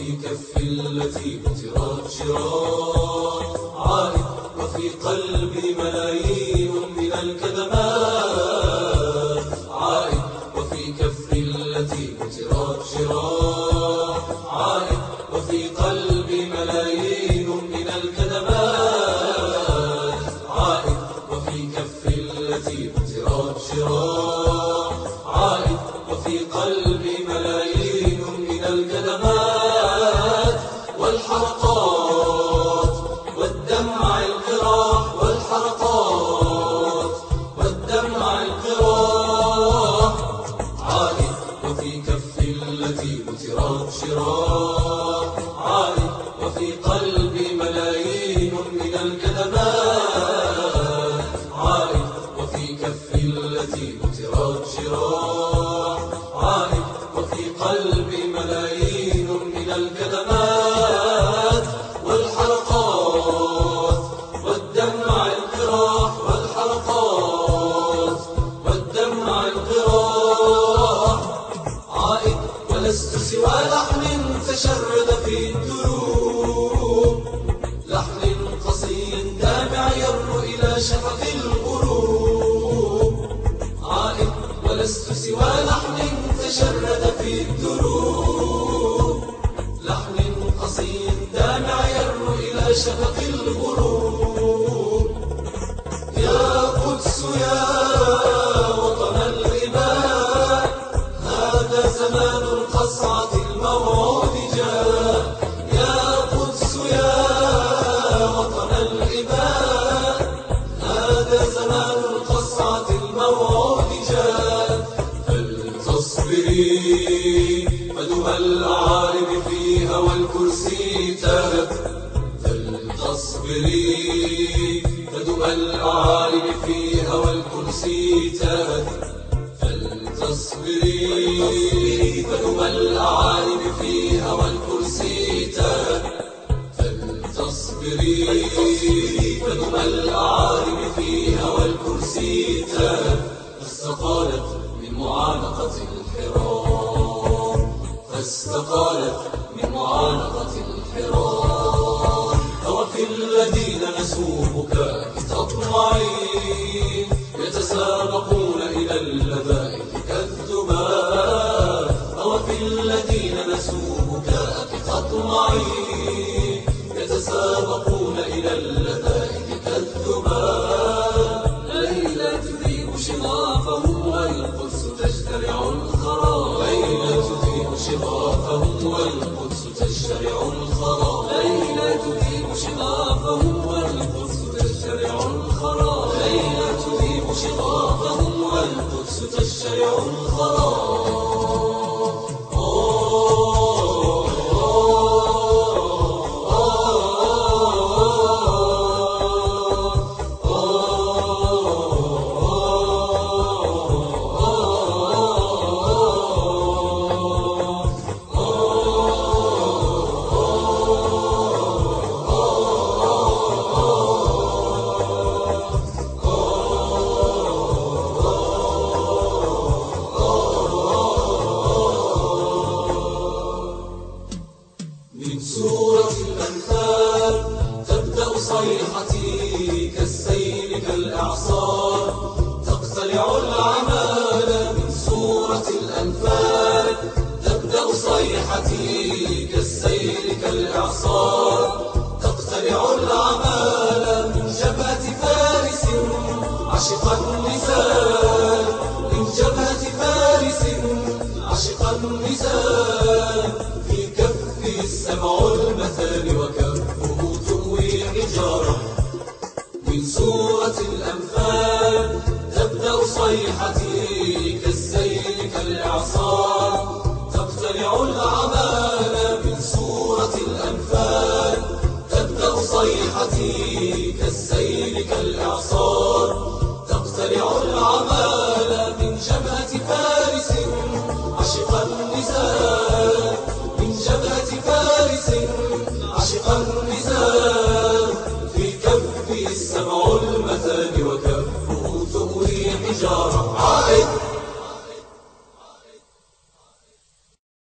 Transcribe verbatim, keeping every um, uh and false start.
وفي كف التي بترت شراع عائد، وفي قلبي ملايين من الكدمات عائد، وفي كف التي بترت شراع عائد، وفي قلبي ملايين من الكدمات عائد، وفي كف التي بترت شراع عائد، وفي قلبي ملايين من الكدمات والحرقات والدمع القراح والحرقات والدمع القراح عائد، وفي كف التي بترت شراع عائد، وفي قلبي ملايين من الكدمات عائد، وفي كف التي بترت شراع عائد، وفي قلبي ملايين من الكدمات والحرقات والدمع القراح والحرقات والدمع القراح عائد، ولست سوى لحن تشرد في الدروب، لحن قصي دامع ير إلى شفق الغروب عائد، ولست سوى لحن تشرد في الدروب، لحن قصي دامع ير إلى شفق الغروب. يا قدس يا وطن الإباء، هذا زمان القصعة الموعود جاء. يا قدس يا وطن الإباء، هذا زمان القصعة الموعود جاء. فلتصبري فدمى الأعارب فيها والكرسي تاهت، فلتصبري فدمى الأعارب فيها والكرسي تاهت، فلتصبري فدمى الأعارب فيها والكرسي تاهت، فلتصبري فدمى الأعارب فيها والكرسي تاهت. فاستقالت من معانقة الحرام، فاستقالت من معانقة الحرام. أوفي الذين نسوا بكاءك تطمعين، يتسابقون إلى اللذائذ كالذباب. أوفي الذين نسوا بكاءك تطمعين، يتسابقون إلى اللذائذ كالذباب. ليلى تذيب شغافهم والقدس تشترع الخراب، ليلى تذيب شغافهم والقدس تشترع الخراب، ليلى تذيب شغافهم والقدس تشترع الخراب، ليلى تذيب شغافهم والقدس تشترع الخراب. من سورة الأنفال تبدأ صيحتي كالسيل كالإعصار، تقتلع العمال. من سورة الأنفال تبدأ صيحتي كالسيل كالإعصار، تقتلع العمال. من جبهة فارس عشق النزال، من جبهة فارس عشق النزال. في كفه السبع المثاني وكفه تؤوي حجارة. من سورة الأنفال تبدأ صيحتي كالسيل كالإعصار، تقتلع الأعمال. من سورة الأنفال تبدأ صيحتي كالسيل كالإعصار، تقتلع الأعمال. من جبهة فارس عشق النزال، من جبهة فارس عشق النزال.